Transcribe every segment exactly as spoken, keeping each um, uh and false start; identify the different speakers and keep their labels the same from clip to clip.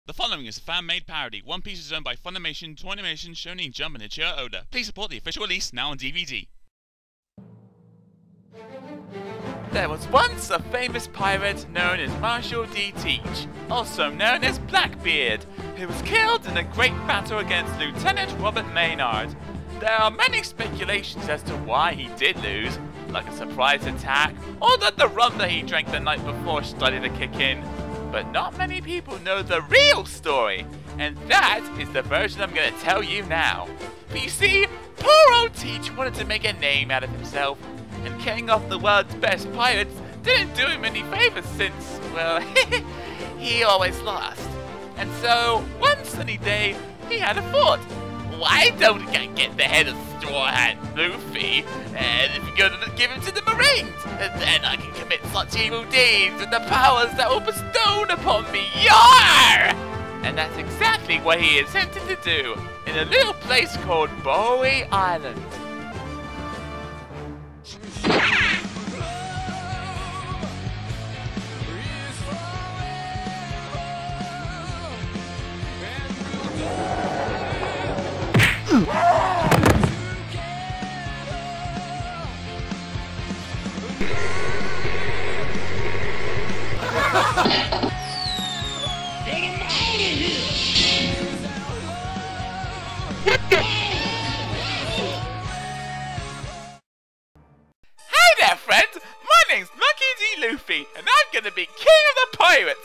Speaker 1: The following is a fan-made parody. One Piece is owned by Funimation, Toynimation, Shonen Jump, and Ichiro Oda. Please support the official release now on D V D.
Speaker 2: There was once a famous pirate known as Marshal D. Teach, also known as Blackbeard, who was killed in a great battle against Lieutenant Robert Maynard. There are many speculations as to why he did lose, like a surprise attack, or that the rum that he drank the night before started to kick in. But not many people know the real story, and that is the version I'm going to tell you now. But you see, poor old Teach wanted to make a name out of himself, and killing off the world's best pirates didn't do him any favors since, well, he always lost. And so, one sunny day, he had a thought. Why don't I get the head of Straw Hat Luffy, and if you're gonna give him to the Marines, and then I can commit such evil deeds with the powers that will bestowed upon me, yar! And that's exactly what he attempted to do, in a little place called Bowery Island. Hey there, friends! My name's Monkey D. Luffy, and I'm gonna be king of the pirates!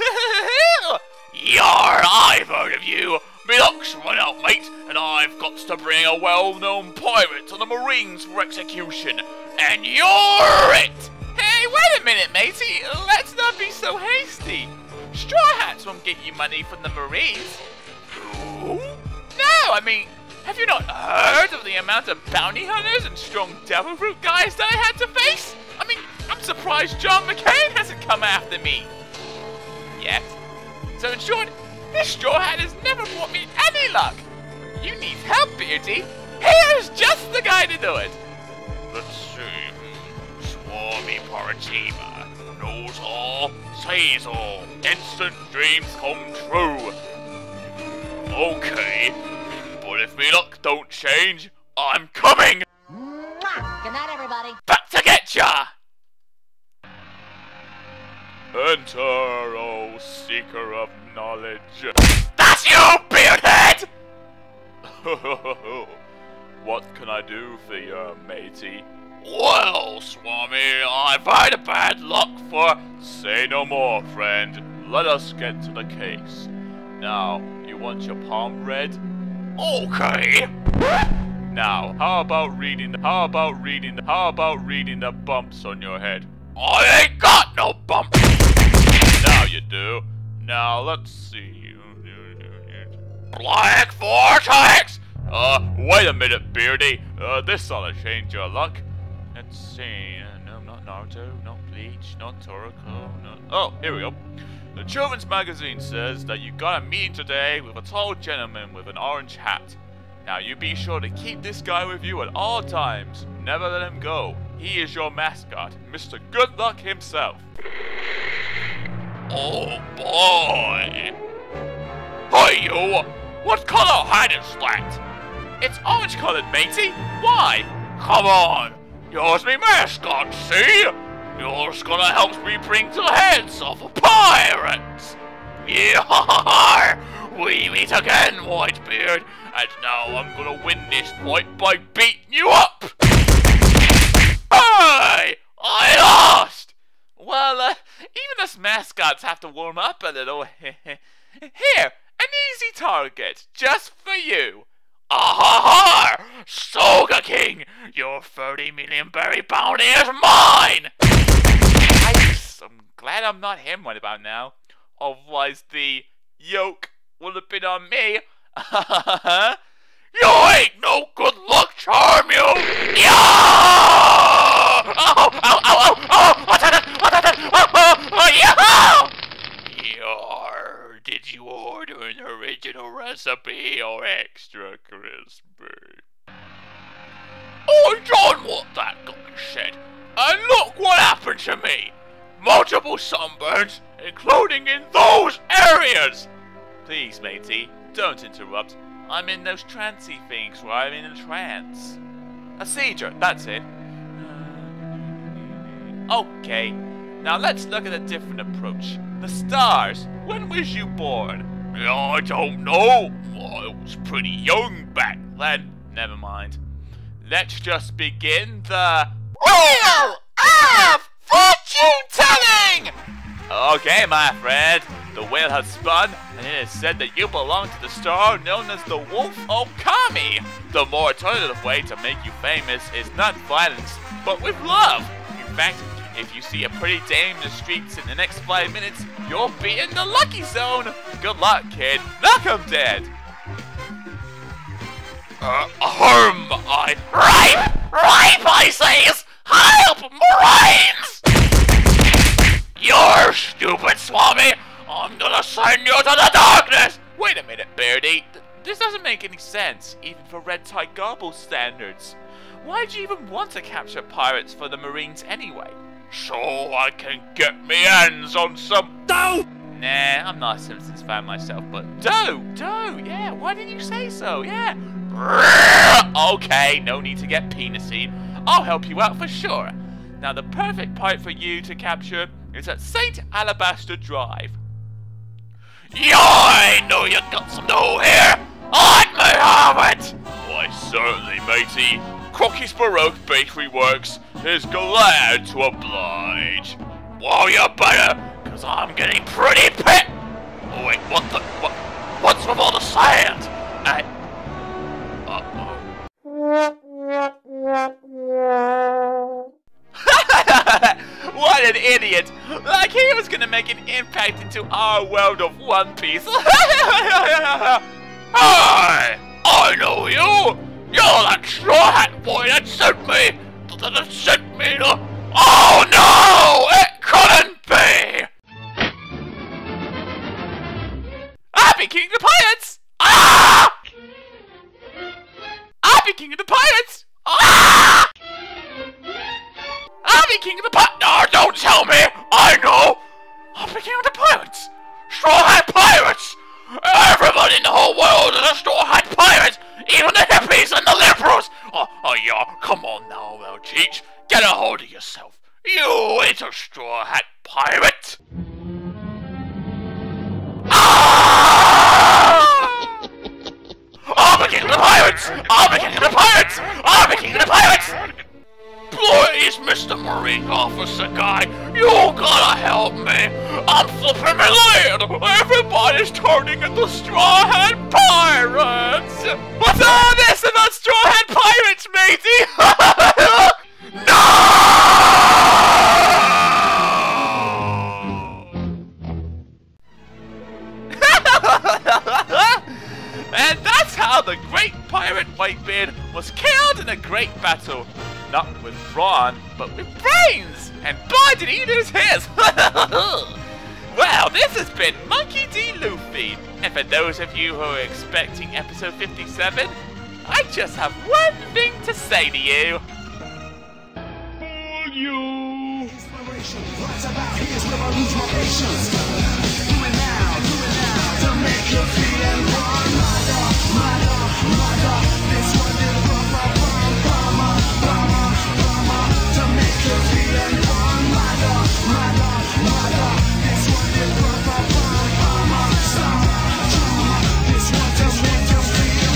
Speaker 2: Yar, I've heard of you! My luck's run out, mate, and I've got to bring a well-known pirate to the Marines for execution, and you're it! Hey, wait a minute, matey, let's not be so hasty. Straw Hats won't get you money from the Marines. Who? No, I mean, have you not heard of the amount of bounty hunters and strong devil fruit guys that I had to face? I mean, I'm surprised John McCain hasn't come after me. Yet. So in short, this Straw Hat has never brought me any luck. You need help, Beardy. Here's just the guy to do it. Let's see. Swarmy Paratima knows all, says all. Instant dreams come true. Okay, but if me luck don't change, I'm coming.
Speaker 3: Mwah! Good night, everybody.
Speaker 2: Back to get ya. Enter, oh seeker of knowledge. That's you, Beardhead! What can I do for you, matey? Well, Swami, I've had a bad luck for... Say no more, friend. Let us get to the case. Now, you want your palm read? Okay. Now, how about reading the... How about reading the... How about reading the bumps on your head? I ain't got no bumps! Now you do. Now, let's see. Black Vortex! Uh, wait a minute, Beardy. Uh, this ought to change your luck. Let's see. Uh, no, not Naruto, not Bleach, not Toriko, not... Oh, here we go. The children's magazine says that you got a meeting today with a tall gentleman with an orange hat. Now, you be sure to keep this guy with you at all times. Never let him go. He is your mascot, Mister Good Luck himself. Oh, boy. Hey, you! What color hat is that? It's orange-colored, matey. Why? Come on. Yours me mascot, see? Yours gonna help me bring the heads off of pirates. Yeah, we meet again, Whitebeard. And now I'm gonna win this fight by beating you up. Hey! I lost! Well, uh, even us mascots have to warm up a little. Here, an easy target, just for you. Ah-ha-ha! Soga King, your thirty million berry bounty is mine! I, I'm glad I'm not him right about now. Otherwise the yoke would have been on me. You ain't no good luck charm, you! Yeah! Oh, oh, oh, oh, oh! What's that? What's that? Oh, oh, oh, yeah! Yar, did you order an original recipe or extra crispy? I done what that guy said, and look what happened to me! Multiple sunburns, including in those areas! Please, matey, don't interrupt. I'm in those trancey things where I'm in a trance. A seizure, that's it. Okay, now let's look at a different approach. The stars, when was you born? I don't know. I was pretty young back then. Never mind. Let's just begin the Wheel of Fortune Telling! Okay, my friend. The wheel has spun, and it is said that you belong to the star known as the Wolf of Kami. The more alternative way to make you famous is not violence, but with love. In fact, if you see a pretty dame in the streets in the next five minutes, you'll be in the lucky zone. Good luck, kid. Knock 'em dead. Uh, harm, I... Rape! Rape, I says! Help, Marines! You're stupid, Swami! I'm gonna send you to the darkness! Wait a minute, Beardy. Th this doesn't make any sense, even for Red Tie Garble standards. Why'd you even want to capture pirates for the Marines anyway? So I can get me hands on some dough! Nah, I'm not a Simpsons fan myself, but dough! Dough! Yeah, why didn't you say so? Yeah! Okay, no need to get penisy. I'll help you out for sure. Now, the perfect pirate for you to capture is at Saint Alabaster Drive. Yeah, I know you got some dough here! Let me have it! Why, certainly, matey. Crocky's Baroque Bakery Works is glad to oblige. Well, you better, because I'm getting pretty pit. Oh, wait, what the... What, what's with all the sand? I... Uh-oh. What an idiot! Like he was gonna make an impact into our world of One Piece. Hi! I know you! You're that straw hat boy that sent me! That sent me to... Oh no! It couldn't be! I'll be king of the pirates! Ah! I'll be king of the pirates! Ah! I'll be king of the pirates! No, don't tell me! I know! I'll be king of the pirates! Straw hat pirates! Everybody in the whole world is a straw hat pirate! Even the hippies and the liberals! Oh, oh yeah, come on now, well, Cheech. Get a hold of yourself. You ain't a straw hat pirate! Ah! I'll be king of the pirates! I'll be king of the pirates! I'll be king of the pirates! Please, Mister Marine Officer Guy, you gotta help me. I'm flipping my lid. Everybody's turning into Straw Hat Pirates. What's all this about Straw Hat Pirates, matey? No! And that's how the great pirate Whitebeard was killed in a great battle. Not with brawn, but with brains! And boy, did he lose his! Well, this has been Monkey D. Luffy. And for those of you who are expecting episode fifty-seven, I just have one thing to say to you. For you! Inspiration, what's about here's where I lose my patience. Do it now, do it now, to make you feel one. Mother, mother, mother, this one is from my mama, mama, mama, to make you feel one. Mother, mother, mother, this one is from my mama, summer, drama, this one to make you feel.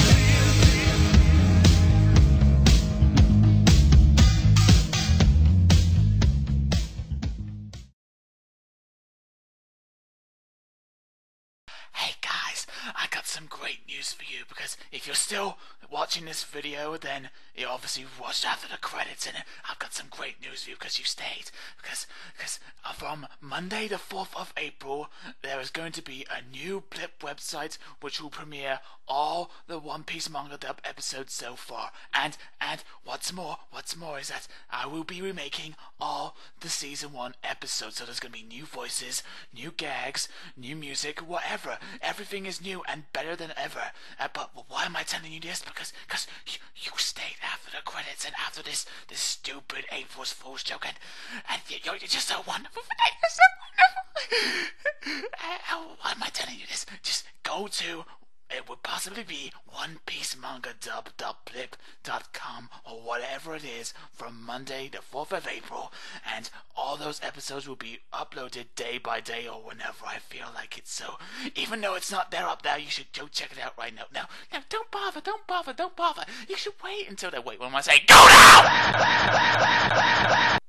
Speaker 2: Hey guys, I got some great news for you, because if you're still watching this video, then you obviously watched after the credits, and I've got some great news for you because you stayed. Because because from Monday the fourth of April, there is going to be a new Blip website which will premiere all the One Piece mangadub episodes so far. And and what's more, what's more is that I will be remaking all the season one episodes. So there's going to be new voices, new gags, new music, whatever. Everything is new and better than ever. Uh, but why am I telling you this? Because because you, you stayed after the credits and after this this stupid April's Fool's joke, and, and you're, you're just so wonderful. You're so wonderful. uh, why am I telling you this? Just go go to, it would possibly be one piece manga dub dot blip dot com or whatever it is from Monday the fourth of April, and all those episodes will be uploaded day by day or whenever I feel like it. So even though it's not there up there, you should go check it out right now. Now, now don't bother, don't bother, don't bother. You should wait until they wait. When I say go now!